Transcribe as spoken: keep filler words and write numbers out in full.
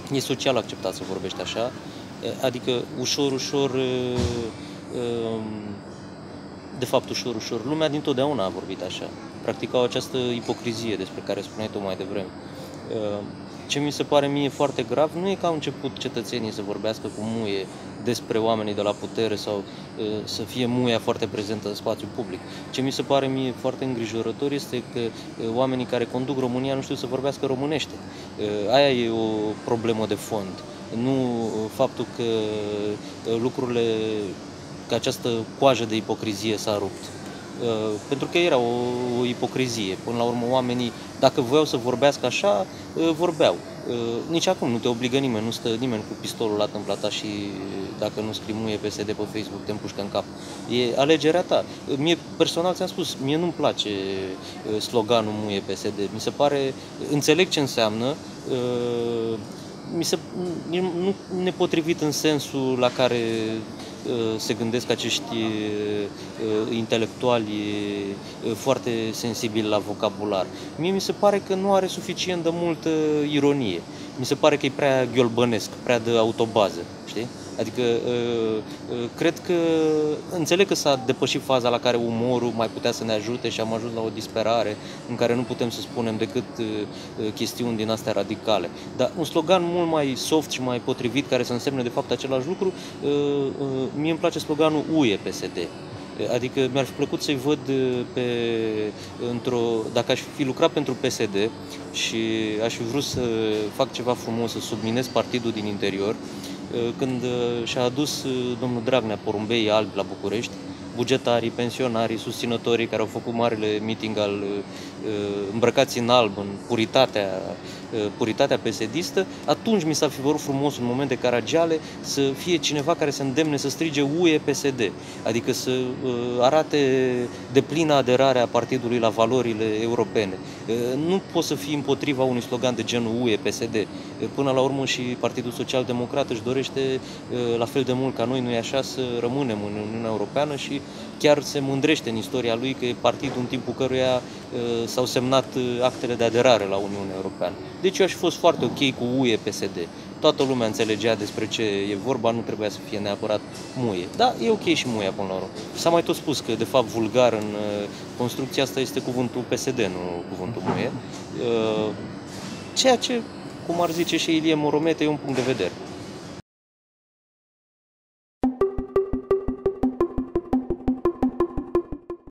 e social acceptat să vorbești așa, adică ușor, ușor, de fapt ușor, ușor, lumea dintotdeauna a vorbit așa, practicau această ipocrizie despre care spuneai tu mai devreme. Ce mi se pare mie foarte grav nu e că au început cetățenii să vorbească cu muie despre oamenii de la putere sau să fie muia foarte prezentă în spațiul public. Ce mi se pare mie foarte îngrijorător este că oamenii care conduc România nu știu să vorbească românește. Aia e o problemă de fond. Nu faptul că lucrurile, că această coajă de ipocrizie s-a rupt. Pentru că era o, o ipocrizie. Până la urmă, oamenii, dacă voiau să vorbească așa, vorbeau. Nici acum nu te obligă nimeni, nu stă nimeni cu pistolul la tâmplata și dacă nu scrii muie P S D pe Facebook, te împușcă în cap. E alegerea ta. Mie, personal, ți-am spus, mie nu-mi place sloganul muie P S D. Mi se pare, înțeleg ce înseamnă, mi se, nu nepotrivit în sensul la care se gândesc acești intelectuali foarte sensibili la vocabular. Mie mi se pare că nu are suficient de multă ironie. Mi se pare că e prea ghiolbănesc, prea de autobază, știi? Adică cred că, înțeleg că s-a depășit faza la care umorul mai putea să ne ajute și am ajuns la o disperare în care nu putem să spunem decât chestiuni din astea radicale. Dar un slogan mult mai soft și mai potrivit, care să însemne de fapt același lucru, mie îmi place sloganul U E P S D. Adică mi-ar fi plăcut să-i văd pe, într-o, dacă aș fi lucrat pentru P S D și aș fi vrut să fac ceva frumos, să subminez partidul din interior, când și-a adus domnul Dragnea porumbeii albi la București, bugetarii, pensionarii, susținătorii care au făcut marele meeting al îmbrăcați în alb, în puritatea, puritatea P S D-istă, atunci mi s-ar fi părut frumos, în moment de Caragiale, să fie cineva care să îndemne să strige U E P S D, adică să arate deplină aderarea partidului la valorile europene. Nu poți să fii împotriva unui slogan de genul U E P S D. Până la urmă și Partidul Social Democrat își dorește la fel de mult ca noi, nu-i așa, să rămânem în Uniunea Europeană și chiar se mândrește în istoria lui că e partidul în timpul căruia s-au semnat actele de aderare la Uniunea Europeană. Deci eu aș fi fost foarte ok cu U E P S D. Toată lumea înțelegea despre ce e vorba, nu trebuia să fie neapărat muie. Da, e ok și muia până la urmă. S-a mai tot spus că, de fapt, vulgar în construcția asta este cuvântul P S D, nu cuvântul muie. Ceea ce, cum ar zice și Ilie Moromete, e un punct de vedere.